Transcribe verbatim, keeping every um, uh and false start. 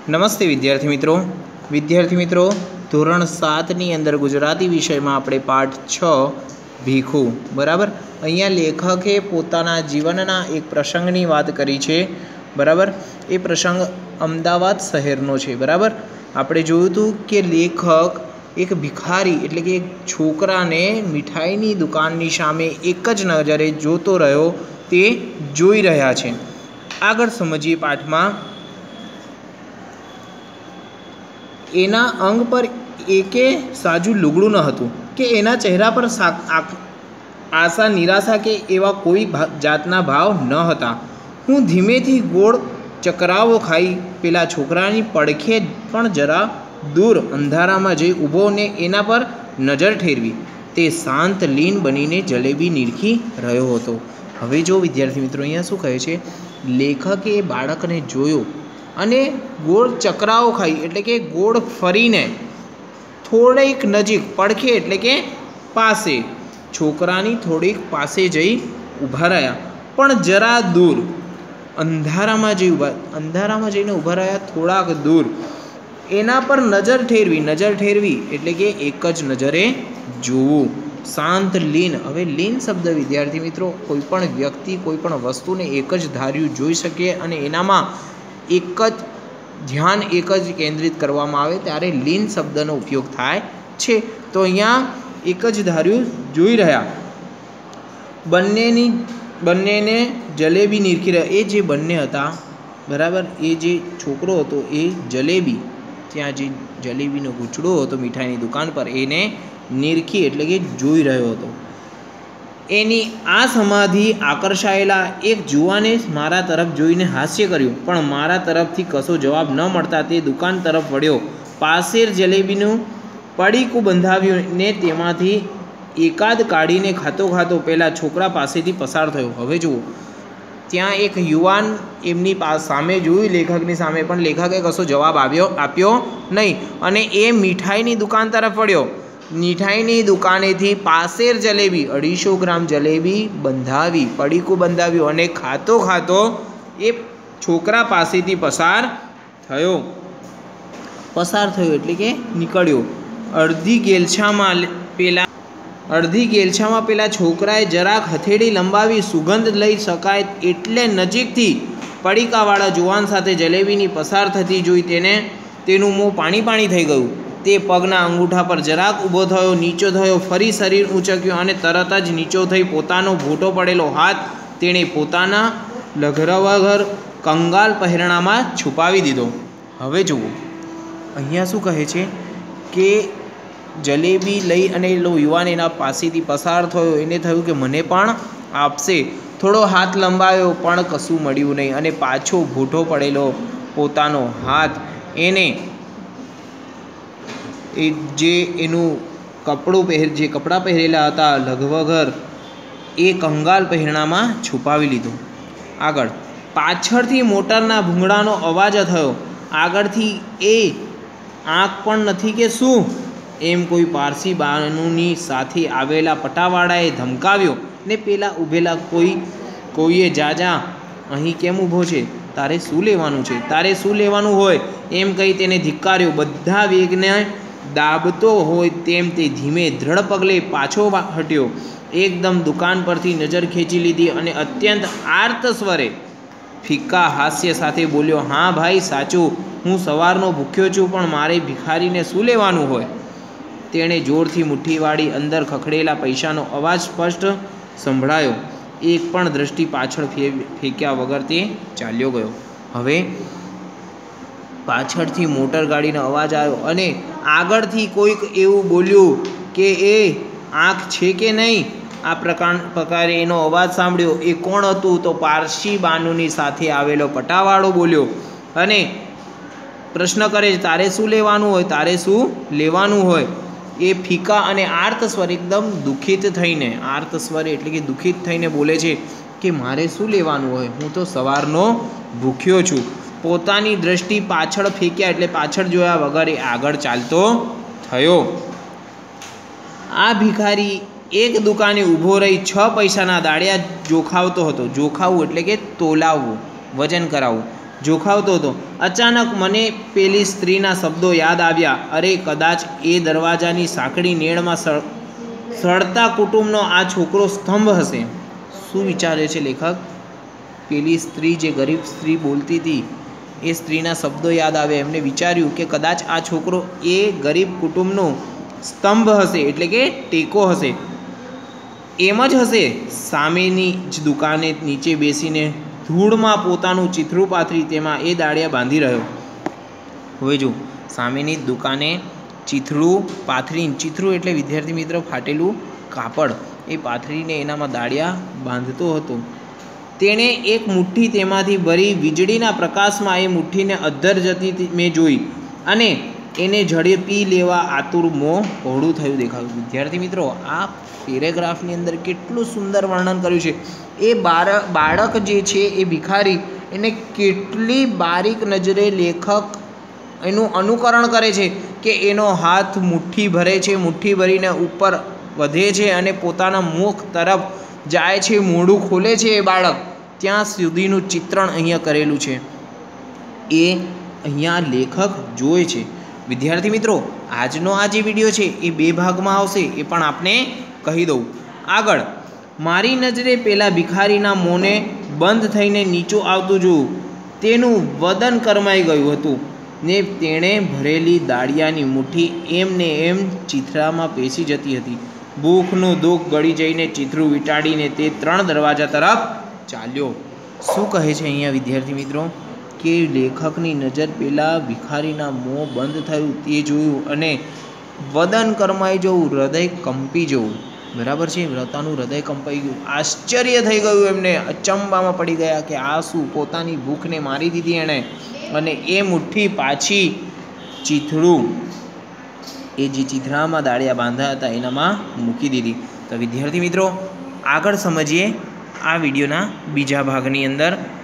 નમસ્તે વિદ્યાર્થી મિત્રો વિદ્યાર્થી મિત્રો ધોરણ સાતની અંદર ગુજરાતી વિષયમાં આપણે પાઠ છ ભીખું બરાબર અહીંયા લેખકે પોતાના જીવનના એક પ્રસંગની વાત કરી છે બરાબર। એ પ્રસંગ અમદાવાદ શહેરનો છે બરાબર। આપણે જોયું હતું કે લેખક એક ભિખારી એટલે કે એક છોકરાને મીઠાઈની દુકાનની સામે એક જ નજરે જોતો રહ્યો તે જોઈ રહ્યા છે। આગળ સમજીએ પાઠમાં। એના અંગ પર એકે સાજુ લુગડું ન હતું કે એના ચહેરા પર આશા નિરાશા કે એવા કોઈ જાતના ભાવ ન હતા। હું ધીમેથી ગોળ ચકરાવો ખાઈ પેલા છોકરાની પડખે પણ જરા દૂર અંધારામાં જઈ ઊભો ને એના પર નજર ઠેરવી તે શાંત લીન બનીને જલેબી નીરખી રહ્યો હતો। હવે જો વિદ્યાર્થી મિત્રો અહીંયા શું કહે છે, લેખકે બાળકને જોયો અને ગોળ ચકરાવો ખાઈ એટલે કે ગોળ ફરીને થોડીક નજીક પડખે એટલે કે પાસે છોકરાની થોડીક પાસે જઈ ઊભા રહ્યા પણ જરા દૂર અંધારામાં જઈ ઊભા અંધારામાં જઈને ઊભા રહ્યા થોડાક દૂર એના પર નજર ઠેરવી નજર ઠેરવી એટલે કે એક જ નજરે જોવું શાંત લીન। હવે લીન શબ્દ વિદ્યાર્થી મિત્રો કોઈ પણ વ્યક્તિ કોઈ પણ વસ્તુને એક જ ધાર્યું જોઈ શકે અને એનામાં એક જ ધ્યાન એક જ કેન્દ્રિત કરવામાં આવે ત્યારે લીન શબ્દનો ઉપયોગ થાય છે। તો અહીંયા એક જ ધાર્યું જોઈ રહ્યા બંનેની બંનેને જલેબી નીરખી રહ્યા એ જે બંને હતા બરાબર, એ જે છોકરો હતો એ જલેબી ત્યાં જે જલેબીનો ગુચડો હતો મીઠાઈની દુકાન પર એને નીરખી એટલે કે જોઈ રહ્યો હતો। એની આ સમાધિ આકર્ષાયેલા એક જુવાને મારા તરફ જોઈને હાસ્ય કર્યું પણ મારા તરફથી કશો જવાબ ન મળતા તે દુકાન તરફ વળ્યો, પાસેર જલેબીનું પડીકું બંધાવ્યું ને તેમાંથી એકાદ કાઢીને ખાતો ખાતો પેલા છોકરા પાસેથી પસાર થયો। હવે જુઓ ત્યાં એક યુવાન એમની સામે જોયું લેખકની સામે પણ લેખકે કશો જવાબ આવ્યો આપ્યો નહીં અને એ મીઠાઈની દુકાન તરફ વળ્યો। મીઠાઈની દુકાનેથી પાસેર જલેબી અઢીસો ગ્રામ જલેબી બંધાવી પડીકું બંધાવ્યું અને ખાતો ખાતો એ છોકરા પાસેથી પસાર થયો પસાર થયો એટલે કે નીકળ્યો। અડધી ગેલછામાં પેલા અડધી ગેલછામાં પેલા છોકરાએ જરાક હથેળી લંબાવી સુગંધ લઈ શકાય એટલે નજીકથી પડીકાવાળા જુવાન સાથે જલેબીની પસાર થતી જોઈ તેને તેનું મોં પાણી પાણી થઈ ગયું। તે પગના અંગૂઠા પર જરાક ઊભો થયો, નીચો થયો, ફરી શરીર ઊંચક્યું અને તરત જ નીચો થઈ પોતાનો ભોટો પડેલો હાથ તેણે પોતાના લઘરવઘર કંગાલ પહેરણામાં છુપાવી દીધો। હવે જુઓ અહીંયા શું કહે છે કે જલેબી લઈ અને લો યુવાન એના પાસેથી પસાર થયો, એને થયું કે મને પણ આપશે, થોડો હાથ લંબાયો પણ કશું મળ્યું નહીં અને પાછો ભૂઠો પડેલો પોતાનો હાથ એને એ જે એનું કપડું પહેર જે કપડાં પહેરેલા હતા લઘવઘર એ કંગાલ પહેરણામાં છુપાવી લીધું। આગળ પાછળથી મોટરના ભૂંગળાનો અવાજ થયો, આગળથી એ આંખ પણ નથી કે શું એમ કોઈ પારસી બાનુની સાથે આવેલા પટાવાળાએ ધમકાવ્યો ને પેલા ઊભેલા કોઈ કોઈએ જાજા અહીં કેમ ઊભો છે, તારે શું લેવાનું છે, તારે શું લેવાનું હોય એમ કહી તેને ધિક્કાર્યો। બધા વેગને દાબતો હોય તેમ તે ધીમે દ્રઢ પગલે પાછો હટ્યો, એકદમ દુકાન પરથી નજર ખેંચી લીધી અને અત્યંત આર્ત સ્વરે ફિક્કા હાસ્ય સાથે બોલ્યો, હા ભાઈ સાચું, હું સવારનો ભૂખ્યો છું પણ મારે ભિખારીને શું લેવાનું હોય। તેણે જોરથી મુઠ્ઠીવાળી અંદર ખખડેલા પૈસાનો અવાજ સ્પષ્ટ સંભળાયો, એક પણ દ્રષ્ટિ પાછળ ફેંક્યા વગર તે ચાલ્યો ગયો। હવે પાછળથી મોટર ગાડીનો અવાજ આવ્યો અને આગળથી કોઈક એવું બોલ્યું કે એ આંખ છે કે નહીં, આ પ્રકાર પ્રકારે એનો અવાજ સાંભળ્યો। એ કોણ હતું તો પારસી બાનુની સાથે આવેલો પટાવાળો બોલ્યો અને પ્રશ્ન કરે છે, તારે શું લેવાનું હોય, તારે શું લેવાનું હોય। એ ફીકા અને આર્ત સ્વર એકદમ દુઃખિત થઈને આર્ત સ્વર એટલે કે દુઃખિત થઈને બોલે છે કે મારે શું લેવાનું હોય, હું તો સવારનો ભૂખ્યો છું। પોતાની દ્રષ્ટિ પાછળ ફેંક્યા એટલે પાછળ જોયા વગર એ આગળ ચાલતો થયો। આ ભિખારી એક દુકાને ઊભો રહી છ પૈસાના દાળિયા જોખાવતો હતો। જોખાવવું એટલે કે તોલાવવું, વજન કરાવવું। જોખાવતો હતો. અચાનક મને પેલી સ્ત્રીના શબ્દો યાદ આવ્યા. અરે, કદાચ એ દરવાજાની સાંકડી નેળમાં સળ સળતા કુટુંબનો આ છોકરો સ્તંભ હશે. શું વિચારે છે લેખક? પેલી સ્ત્રી, જે ગરીબ સ્ત્રી બોલતી હતી, એ સ્ત્રીના શબ્દો યાદ આવ્યા. એમને વિચાર્યું કે કદાચ આ છોકરો એ ગરીબ કુટુંબનો સ્તંભ હશે, એટલે કે ટેકો હશે. એમ જ હશે. સામેની જ દુકાને નીચે બેસીને ધૂળમાં પોતાનું ચીથરું પાથરી તેમાં એ દાળિયા બાંધી રહ્યો. હવે જો, સામેની જ દુકાને ચીથરું પાથરીને, ચીથરું એટલે વિદ્યાર્થી મિત્ર ફાટેલું કાપડ, એ પાથરીને એનામાં દાળિયા બાંધતો હતો. તેણે એક મુઠ્ઠી તેમાંથી ભરી વીજળીના પ્રકાશમાં એ મુઠ્ઠીને અદ્ધર જતી મેં જોઈ અને એને ઝડપી લેવા આતુર મોં પહોળું થયું દેખાયું. વિદ્યાર્થી મિત્રો, આ પેરેગ્રાફની અંદર કેટલું સુંદર વર્ણન કર્યું છે. એ બાળક બાળક જે છે એ ભિખારી, એને કેટલી બારીક નજરે લેખક એનું અનુકરણ કરે છે કે એનો હાથ મુઠ્ઠી ભરે છે, મુઠ્ઠી ભરીને ઉપર વધે છે અને પોતાના મુખ તરફ જાય છે, મોઢું ખોલે છે એ બાળક, ત્યાં સુધીનું ચિત્રણ અહીંયા કરેલું છે. એ અહીંયા લેખક જોવે છે. વિદ્યાર્થી મિત્રો, આજનો આ જે વિડીયો છે એ બે ભાગમાં આવશે, એ પણ આપને કહી દઉં. આગળ મારી નજરે પેલા ભિખારીના મોંને બંધ થઈને નીચું આવતું જોયું. તેનું વદન કરમાઈ ગયું હતું ને તેણે ભરેલી દાળિયાની મુઠ્ઠી એમ ને એમ ચીથરામાં પેસી જતી હતી. ભૂખનું દુઃખ ગળી જઈને ચીથરું વીંટાળીને તે ત્રણ દરવાજા તરફ ચાલ્યો. શું કહે છે અહીંયા વિદ્યાર્થી મિત્રો? કે લેખકની નજર પેલા ભિખારીના મોં બંધ થયું તે જોયું અને વદન કરમાઈ જવું, હૃદય કંપી જવું. બરાબર છે, વ્રતાનું હૃદય કંપાઈ ગયું. આશ્ચર્ય થઈ ગયું એમને, અચંબામાં પડી ગયા કે આ શું? પોતાની ભૂખને મારી દીધી એણે અને એ મુઠ્ઠી પાછી ચીથડું, એ જે ચીથરામાં દાળિયા બાંધ્યા હતા એનામાં મૂકી દીધી. તો વિદ્યાર્થી મિત્રો, આગળ સમજીએ આ વિડીયોના બીજા ભાગની અંદર.